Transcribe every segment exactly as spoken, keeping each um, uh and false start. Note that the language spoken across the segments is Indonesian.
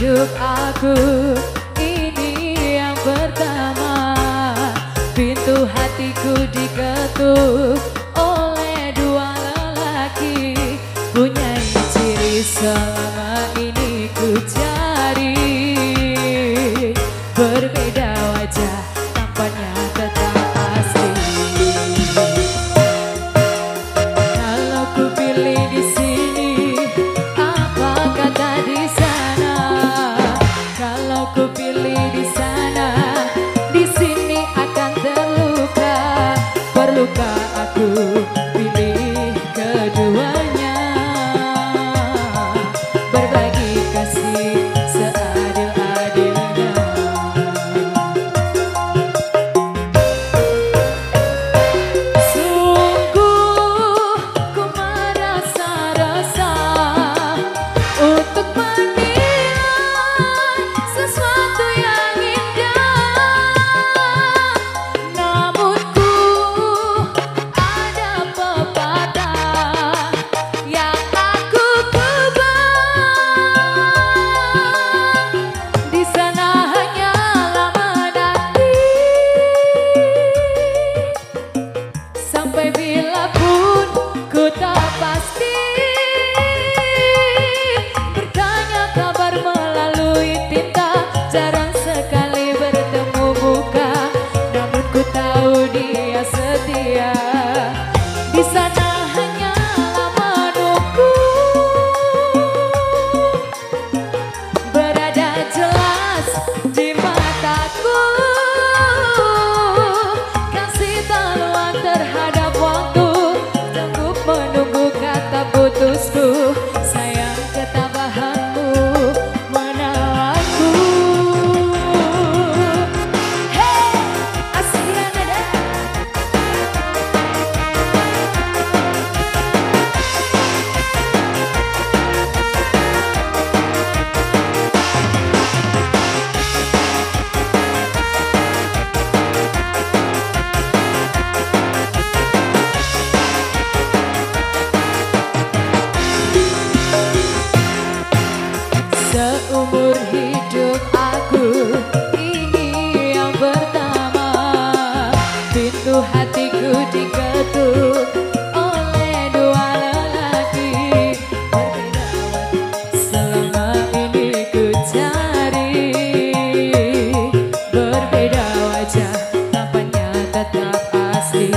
hidup aku ini yang pertama. Pintu hatiku diketuk oleh dua lelaki, punya ciri selama ini ku cari. Berbeda wajah, tampaknya tetap asli. Kalau ku pilih di sini, apa kata di sana? Kalau ku pilih di sana, di sini akan terluka. Perlukah aku pilih keduanya? Berbagi kasih seadil-adilnya. Sungguh ku merasa resah untuk menilai sesuatu yang indah. Namun ku ada pepatah yang aku tebak. Di sana hanyalah menanti, sampai bila pun ku tak pasti. Bertanya kabar melalui tinta, jarang sekali bertemu muka. Namun ku tahu dia setia, di sana hanyalah menunggu. Berada jelas di mataku, kasih taluan terhadap waktu. Sanggup menunggu kata putusku, sayang ketabahanmu menawanku. Hey, aslinya nada. Seumur hidup aku ini yang pertama. Pintu hatiku diketuk oleh dua lelaki. Berbeda selama ini ku cari. Berbeda wajah, tampaknya tetap asli.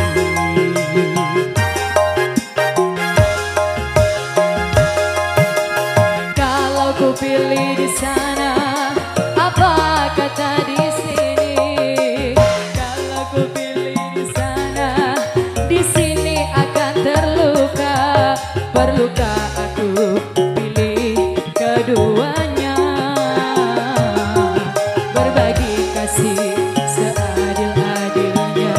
Kalau ku pilih di sana, apa kata di sini? Kalau ku pilih di sana, di sini akan terluka. Perlukah aku pilih keduanya? Berbagi kasih seadil-adilnya.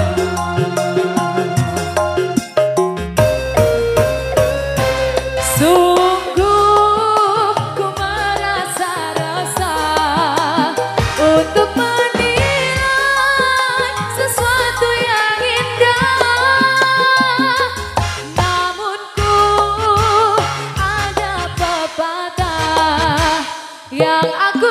Sungguh ku merasa resah untuk menilai sesuatu yang indah. Namun ku ada pepatah yang aku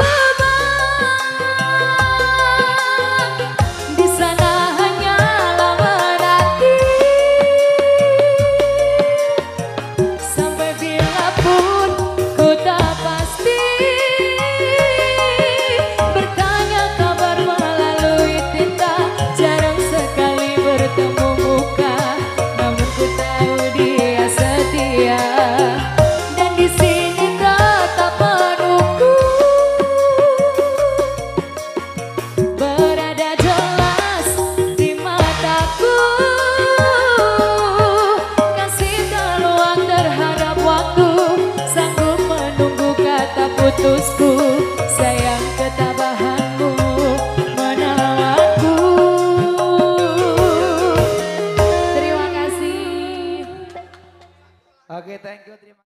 kubah. Di sana hanyalah menanti, sampai bila pun ku tak pasti. Bertanya kabar melalui tinta, jarang sekali bertemu muka. Namun ku tahu dia setia, dan di sini tetap menunggu. Berada jelas di mataku, kasih taluan terhadap waktu. Sanggup menunggu kata putusku, sayang ketabahanmu menawanku. Terima kasih. Oke, thank you. Terima